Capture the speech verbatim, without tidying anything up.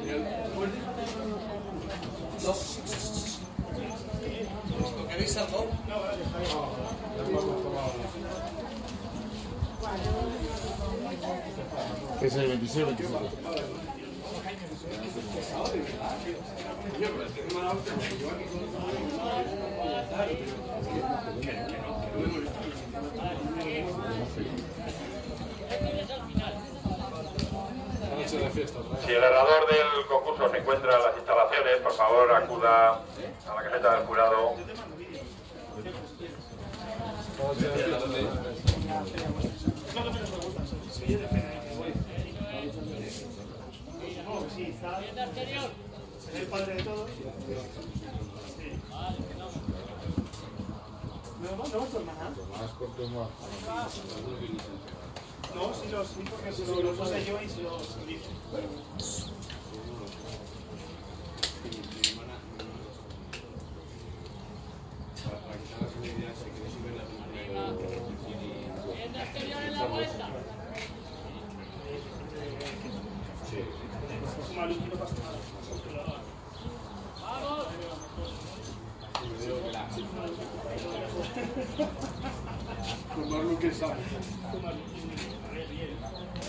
¿Queréis algo? ¿Qué es el veintiséis o veintisiete? Si el ganador del concurso se encuentra en las instalaciones, por favor acuda a la caseta del jurado. Sí, está. ¿Es el padre de todos? Sí. ¿No vas tu hermana? Tomás con Tomás. No, sí, los, sí, porque se lo, lo puse yo y se los dije. Tomar lo que sabe.